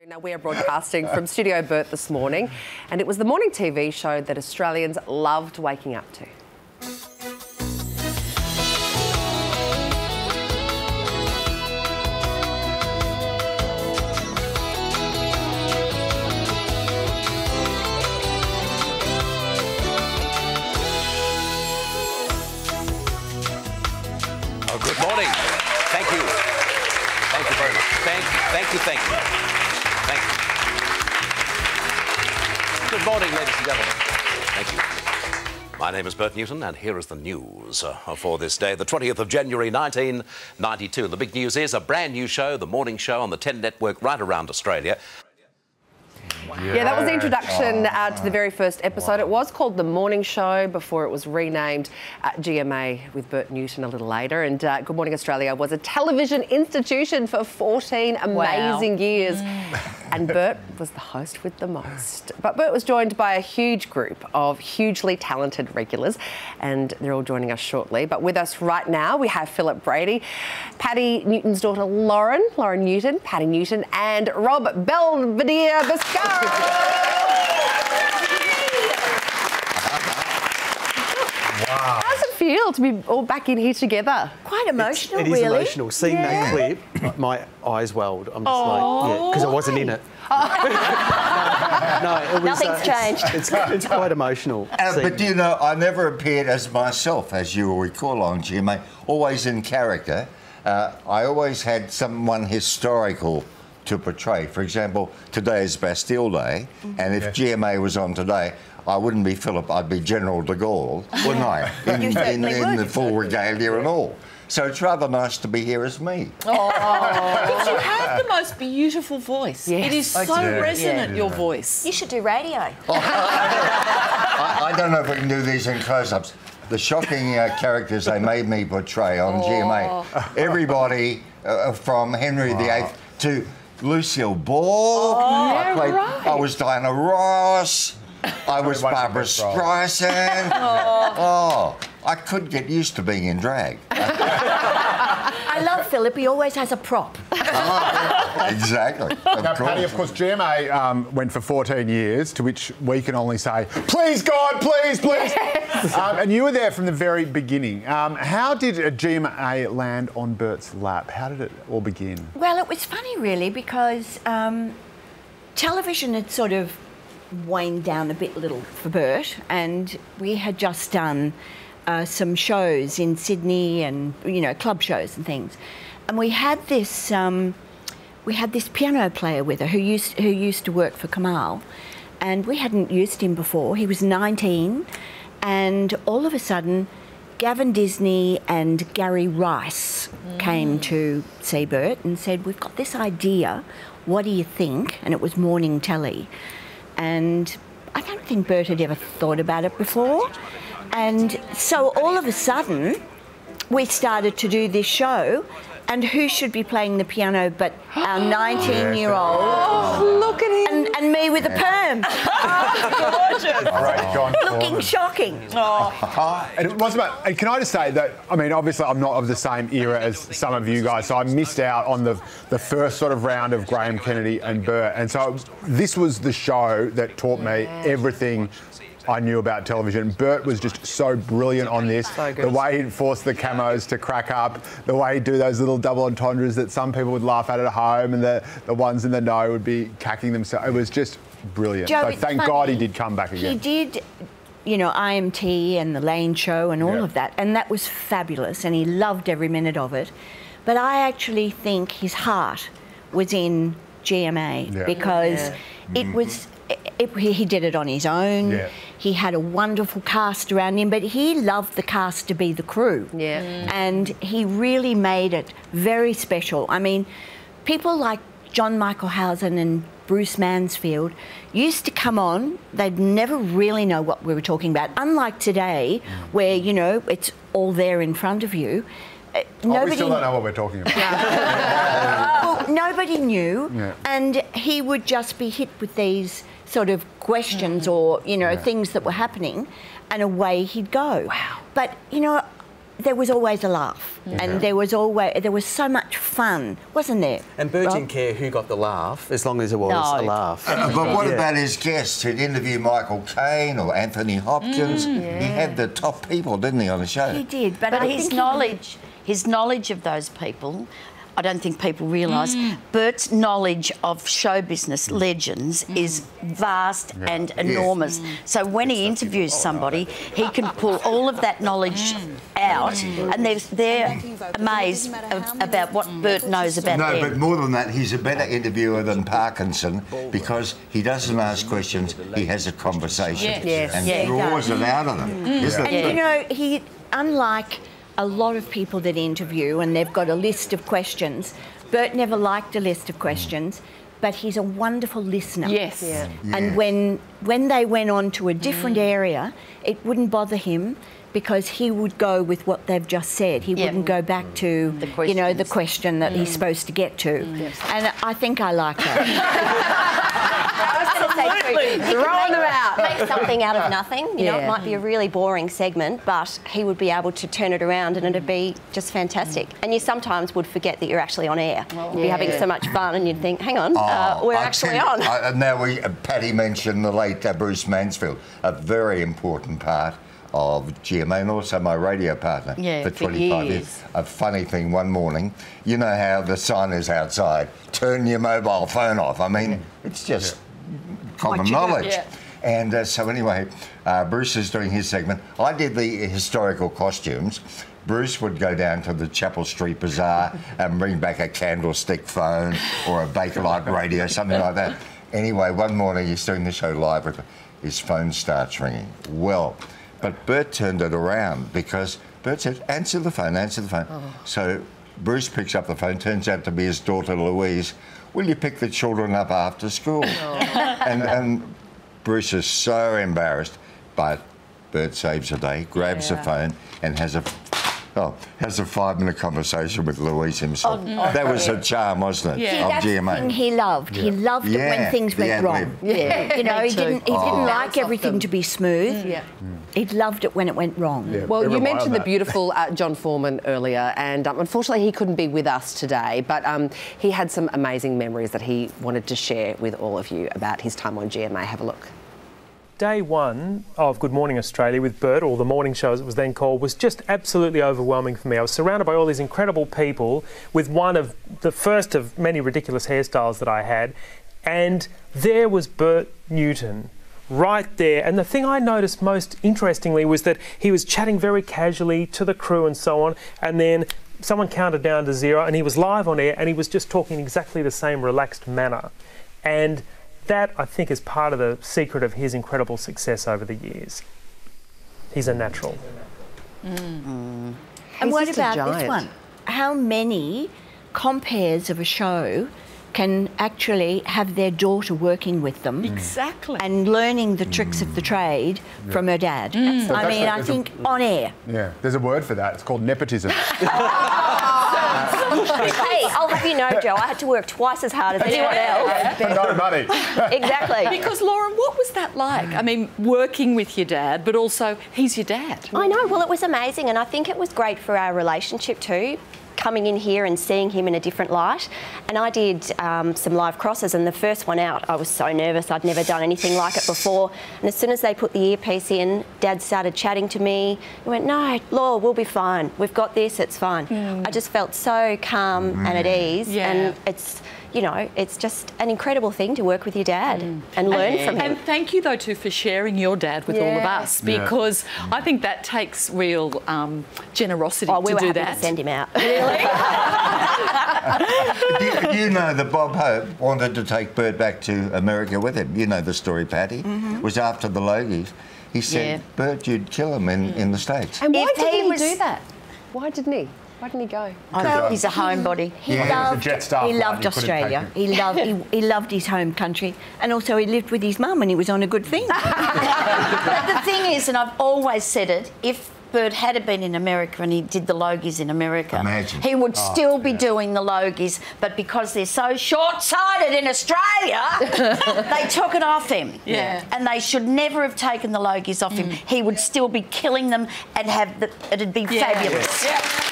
Now, we are broadcasting from Studio Bert this morning, and it was the morning TV show that Australians loved waking up to. Oh, good morning. Thank you. Thank you very much. Thank you. Thank you. Thank you. Thank you. Good morning, ladies and gentlemen. Thank you. My name is Bert Newton, and here is the news for this day, the 20th of January, 1992. The big news is a brand new show, the morning show on the 10 network right around Australia. Yeah, that was the introduction to the very first episode. It was called The Morning Show before it was renamed GMA with Bert Newton a little later. And Good Morning Australia was a television institution for 14 amazing years. And Bert was the host with the most. But Bert was joined by a huge group of hugely talented regulars, and they're all joining us shortly. But with us right now, we have Philip Brady, Paddy Newton's daughter Lauren Newton, Paddy Newton, and Rob Belvedere Biscara. Wow. How does it feel to be all back in here together? Quite emotional, It is really. emotional. Seeing that clip, my eyes welled. I'm just like, yeah, because I wasn't in it. No, it was, Nothing's changed. It's quite emotional. But you know, I never appeared as myself, as you will recall on GMA, always in character. I always had someone historical to portray. For example, today is Bastille Day, and if GMA was on today, I wouldn't be Philip, I'd be General de Gaulle, wouldn't I? In the full regalia and all. So it's rather nice to be here as me. Because you have the most beautiful voice. Yes. It is so resonant, your voice. You should do radio. I don't know if we can do these in close-ups. The shocking characters they made me portray on GMA. Everybody from Henry VIII to Lucille Ball. I was Diana Ross. I was Barbara Streisand. I could get used to being in drag. I love Philip. He always has a prop. Exactly. Now, Paddy, of course, GMA went for 14 years, to which we can only say, please, God, please, please. Yes. And you were there from the very beginning. How did GMA land on Bert's lap? How did it all begin? Well, it was funny, really, because television had sort of waned down a bit little for Bert, and we had just done some shows in Sydney and, you know, club shows and things. And we had this piano player with her who used to work for Kamal, and we hadn't used him before. He was 19, and all of a sudden, Gavin Disney and Gary Rice came to see Bert and said, "We've got this idea. What do you think?" And it was morning telly. And I don't think Bert had ever thought about it before. And so all of a sudden, we started to do this show, and who should be playing the piano but our 19-year-old? Oh, look at him. And me with a perm. Looking shocking. And it was about, and can I just say that, I mean, obviously I'm not of the same era as some of you guys, so I missed out on the first sort of round of Graham Kennedy and Bert. And so this was the show that taught me everything I knew about television. Bert was just so brilliant on this. So good. The way he'd force the camos to crack up, the way he'd do those little double entendres that some people would laugh at home, and the ones in the know would be cacking themselves. It was just brilliant. Joe, so it's thank funny. God he did come back again. He did, you know, IMT and the Lane Show and all of that, and that was fabulous, and he loved every minute of it. But I actually think his heart was in GMA because it was. He did it on his own. Yeah. He had a wonderful cast around him, but he loved the cast to be the crew. Yeah. And he really made it very special. I mean, people like John Michael Housen and Bruce Mansfield used to come on, they'd never really know what we were talking about. Unlike today, where, you know, it's all there in front of you. We still don't know what we're talking about. Well, nobody knew, and he would just be hit with these sort of questions or, you know, things that were happening, and away he'd go. Wow. But, you know, there was always a laugh, and there was so much fun, wasn't there? And Bert didn't care who got the laugh, as long as it was a laugh. But what about his guests? He'd interview Michael Caine or Anthony Hopkins. He had the top people, didn't he, on the show? He did, but his knowledge of those people, I don't think people realise. Bert's knowledge of show business legends is vast and enormous. So when he interviews somebody, he can pull all of that knowledge out, and they're amazed about what Bert knows about them. No, but more than that, he's a better interviewer than Parkinson because he doesn't ask questions, he has a conversation and draws it out of them. Isn't it? And, you know, he, unlike a lot of people that interview and they've got a list of questions, Bert never liked a list of questions, but he's a wonderful listener. Yes. And when they went on to a different area, it wouldn't bother him because he would go with what they've just said. He wouldn't go back to, the question that he's supposed to get to. And I think I like that. Throwing them out. Make something out of nothing. You know, it might be a really boring segment, but he would be able to turn it around and it'd be just fantastic. And you sometimes would forget that you're actually on air. You'd be having so much fun and you'd think, hang on, we're actually on. Now, Patty mentioned the late Bruce Mansfield, a very important part of GMA and also my radio partner for 25 years. A funny thing, one morning, you know how the sign is outside, turn your mobile phone off. I mean, it's just common knowledge. And so anyway, Bruce is doing his segment. I did the historical costumes. Bruce would go down to the Chapel Street Bazaar and bring back a candlestick phone or a Bakelite radio, something like that. Anyway, one morning he's doing the show live, his phone starts ringing. Well, but Bert turned it around because Bert said, answer the phone, answer the phone. So Bruce picks up the phone, turns out to be his daughter Louise. Will you pick the children up after school? And Bruce is so embarrassed, but Bert saves the day, grabs the phone and has a 5-minute conversation with Louise himself. That was a charm, wasn't it? Of That's GMA. the thing he loved. He loved it when things went wrong. You know, he didn't like everything to be smooth. He loved it when it went wrong. Well, you mentioned the beautiful John Foreman earlier, and unfortunately he couldn't be with us today, but he had some amazing memories that he wanted to share with all of you about his time on GMA. Have a look. Day one of Good Morning Australia with Bert, or the morning show as it was then called, was just absolutely overwhelming for me. I was surrounded by all these incredible people with one of the first of many ridiculous hairstyles that I had, and there was Bert Newton right there. And the thing I noticed most interestingly was that he was chatting very casually to the crew and so on, and then someone counted down to 0 and he was live on air and he was just talking exactly the same relaxed manner. And that, I think, is part of the secret of his incredible success over the years. He's a natural. And what about this one? How many compares of a show can actually have their daughter working with them? Exactly. And learning the tricks of the trade from her dad. I mean, I think on air. Yeah, there's a word for that. It's called nepotism. Hey, I'll have you know, Joe, I had to work twice as hard as anyone else. For no money. Exactly. Because, Lauren, what was that like? I mean, working with your dad, but also he's your dad. I know. Well, it was amazing, and I think it was great for our relationship too, coming in here and seeing him in a different light. And I did some live crosses, and the first one out, I was so nervous. I'd never done anything like it before. And as soon as they put the earpiece in, Dad started chatting to me. He went, "No, Laura, we'll be fine. We've got this, it's fine." I just felt so calm and at ease. And it's, you know, it's just an incredible thing to work with your dad and learn from him. And thank you, though, too, for sharing your dad with all of us, because I think that takes real generosity we to were do happy that. to send him out. Do you know that Bob Hope wanted to take Bert back to America with him? You know the story, Patty. It was after the Logies. He said, Bert, you'd kill him in the States. And why didn't he do that? Why didn't he? Why didn't he go? He's a homebody. He loved Australia. He loved his home country, and also he lived with his mum and he was on a good thing. But the thing is, and I've always said it, if Bert had been in America and he did the Logies in America, Imagine. he would still be doing the Logies, but because they're so short-sighted in Australia, they took it off him. Yeah. And they should never have taken the Logies off him. He would still be killing them and it'd be fabulous. Yeah.